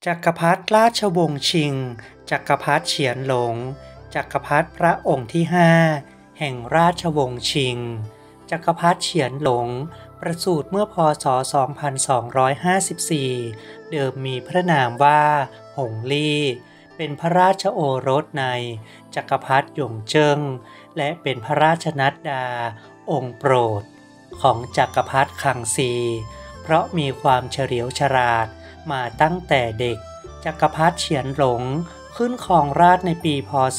จักรพรรดิราชวงศ์ชิงจักรพรรดิเฉียนหลงจักรพรรดิพระองค์ที่ห้าแห่งราชวงศ์ชิงจักรพรรดิเฉียนหลงประสูติเมื่อพ.ศ. 2254เดิมมีพระนามว่าหงลี่เป็นพระราชโอรสในจักรพรรดิหยงเจิ้งและเป็นพระราชนัดดาองค์โปรดของจักรพรรดิคังซีเพราะมีความเฉลียวฉลาดมาตั้งแต่เด็กจักรพรรดิเฉียนหลงขึ้นครองราชย์ในปีพ.ศ.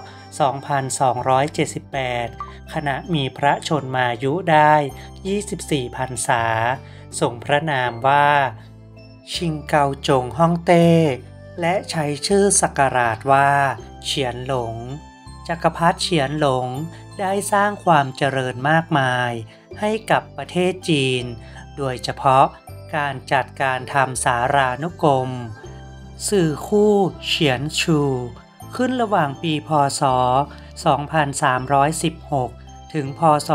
2278ขณะมีพระชนมายุได้24พรรษาทรงพระนามว่าชิงเกาจงฮ่องเต้และใช้ชื่อศักราชว่าเฉียนหลงจักรพรรดิเฉียนหลงได้สร้างความเจริญมากมายให้กับประเทศจีนโดยเฉพาะการจัดการทำสารานุกรมสื่อคู่เฉียนชูขึ้นระหว่างปีพ.ศ. 2316ถึงพ.ศ.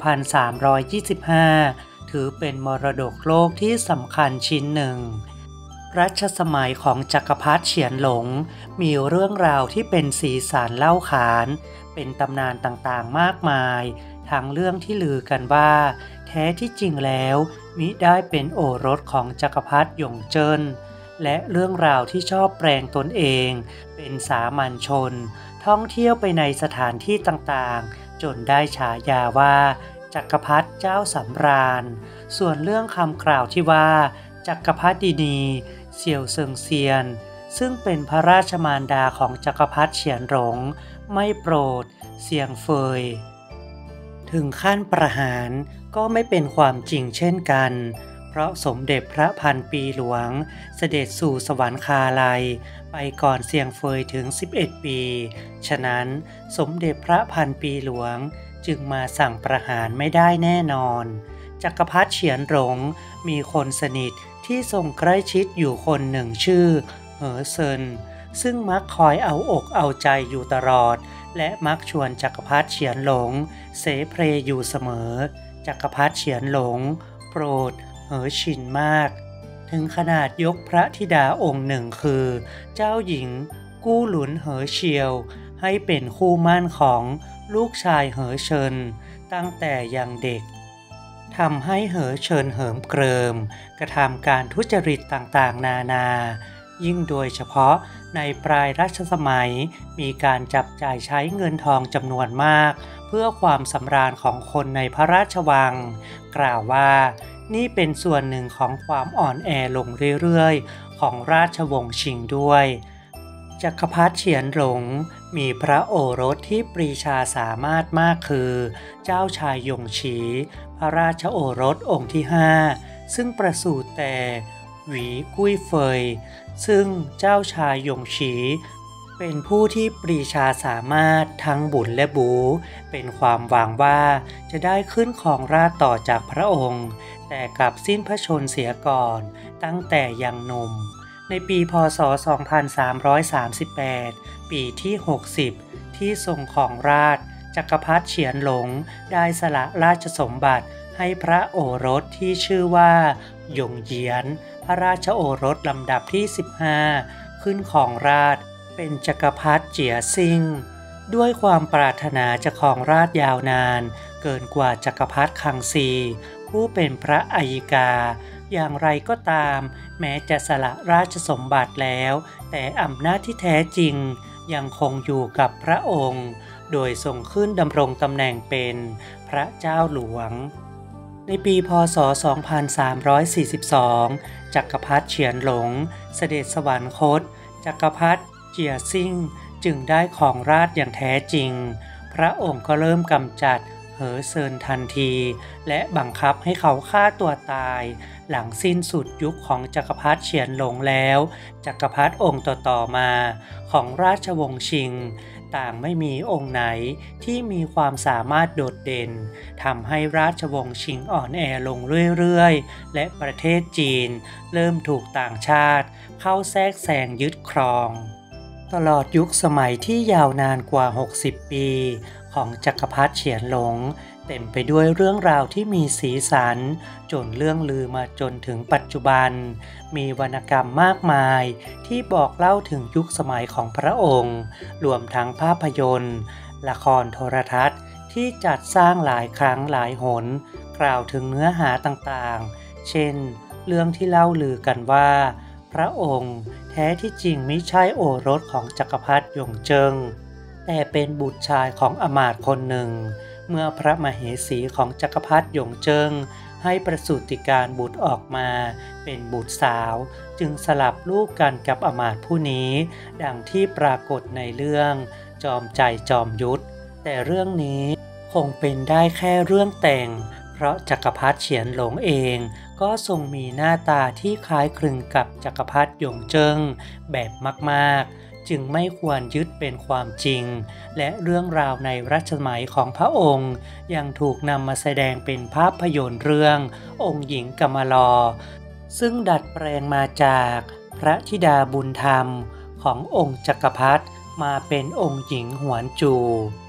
2325ถือเป็นมรดกโลกที่สำคัญชิ้นหนึ่งรัชสมัยของจักรพรรดิเฉียนหลงมีเรื่องราวที่เป็นสีสันเล่าขานเป็นตำนานต่างๆมากมายทั้งเรื่องที่ลือกันว่าแท้ที่จริงแล้วมิได้เป็นโอรสของจักรพรรดิหยงเจิ้นและเรื่องราวที่ชอบแปลงตนเองเป็นสามัญชนท่องเที่ยวไปในสถานที่ต่างๆจนได้ฉายาว่าจักรพรรดิเจ้าสำราญส่วนเรื่องคำกล่าวที่ว่าจักรพรรดินีเสี่ยวเซิงเซียนซึ่งเป็นพระราชมารดาของจักรพรรดิเฉียนหลงไม่โปรดเซียงเฟยถึงขั้นประหารก็ไม่เป็นความจริงเช่นกันเพราะสมเด็จพระพันปีหลวงเสด็จสู่สวรรคาลัยไปก่อนเซียงเฟยถึง11ปีฉะนั้นสมเด็จพระพันปีหลวงจึงมาสั่งประหารไม่ได้แน่นอนจักรพรรดิเฉียนหลงมีคนสนิทที่ทรงใกล้ชิดอยู่คนหนึ่งชื่อเหอเซินซึ่งมักคอยเอาอกเอาใจอยู่ตลอดและมักชวนจักรพรรดิเฉียนหลงเสเพลอยู่เสมอจักรพรรดิเฉียนหลงโปรดเหอชินมากถึงขนาดยกพระธิดาองค์หนึ่งคือเจ้าหญิงกู้หลุนเหอเชียวให้เป็นคู่มั่นของลูกชายเหอเชินตั้งแต่ยังเด็กทำให้เหอเชินเหิมเกริมกระทำการทุจริตต่างๆนานายิ่งโดยเฉพาะในปลายรัชสมัยมีการจับจ่ายใช้เงินทองจำนวนมากเพื่อความสำราญของคนในพระราชวังกล่าวว่านี่เป็นส่วนหนึ่งของความอ่อนแอลงเรื่อยๆของราชวงศ์ชิงด้วยจักรพรรดิเฉียนหลงมีพระโอรสที่ปรีชาสามารถมากคือเจ้าชายหยงฉีพระราชโอรสองค์ที่5ซึ่งประสูติแต่หวีกุ้ยเฟยซึ่งเจ้าชายหยงฉีเป็นผู้ที่ปรีชาสามารถทั้งบุญและบูเป็นความหวังว่าจะได้ขึ้นครองราชย์ต่อจากพระองค์แต่กลับสิ้นพระชนม์เสียก่อนตั้งแต่ยังหนุ่มในปีพ.ศ. 2338ปีที่60ที่ทรงครองราชย์จักรพรรดิเฉียนหลงได้สละราชสมบัติให้พระโอรสที่ชื่อว่าหยงเหยียนพระราชโอรสลำดับที่15ขึ้นครองราชย์เป็นจักรพรรดิเจี๋ยซิ่งด้วยความปรารถนาจะครองราชย์ยาวนานเกินกว่าจักรพรรดิคังซีผู้เป็นพระอัยกาอย่างไรก็ตามแม้จะสละราชสมบัติแล้วแต่อำนาจที่แท้จริงยังคงอยู่กับพระองค์โดยทรงขึ้นดำรงตำแหน่งเป็นพระเจ้าหลวงในปีพ.ศ. 2342จักรพรรดิเฉียนหลงเสด็จสวรรคตจักรพรรดิเจี๋ยซิ่งจึงได้ครองราชย์อย่างแท้จริงพระองค์ก็เริ่มกำจัดเหอเซินทันทีและบังคับให้เขาฆ่าตัวตายหลังสิ้นสุดยุคของจักรพรรดิเฉียนหลงแล้วจักรพรรดิองค์ต่อๆมาของราชวงศ์ชิงต่างไม่มีองค์ไหนที่มีความสามารถโดดเด่นทำให้ราชวงศ์ชิงอ่อนแอลงเรื่อยๆและประเทศจีนเริ่มถูกต่างชาติเข้าแทรกแซงยึดครองตลอดยุคสมัยที่ยาวนานกว่า60ปีของจักรพรรดิเฉียนหลงเต็มไปด้วยเรื่องราวที่มีสีสันจนเรื่องลือมาจนถึงปัจจุบันมีวรรณกรรมมากมายที่บอกเล่าถึงยุคสมัยของพระองค์รวมทั้งภาพยนตร์ละครโทรทัศน์ที่จัดสร้างหลายครั้งหลายหนกล่าวถึงเนื้อหาต่างๆเช่นเรื่องที่เล่าลือกันว่าพระองค์แท้ที่จริงไม่ใช่โอรสของจักรพรรดิหยงเจิ้งแต่เป็นบุตรชายของอมาตย์คนหนึ่งเมื่อพระมเหสีของจักรพรรดิหยงเจิ้งให้ประสูติการบุตรออกมาเป็นบุตรสาวจึงสลับลูกกันกับอมาตย์ผู้นี้ดังที่ปรากฏในเรื่องจอมใจจอมยุทธแต่เรื่องนี้คงเป็นได้แค่เรื่องแต่งเพราะจักรพรรดิเฉียนหลงเองก็ทรงมีหน้าตาที่คล้ายคลึงกับจักรพรรดิหยงเจิ้งแบบมากๆจึงไม่ควรยึดเป็นความจริงและเรื่องราวในรัชสมัยของพระองค์ยังถูกนำมาแสดงเป็นภาพยนตร์เรื่ององค์หญิงกำมะลอซึ่งดัดแปลงมาจากพระธิดาบุญธรรมขององค์จักรพรรดิมาเป็นองค์หญิงหวนจู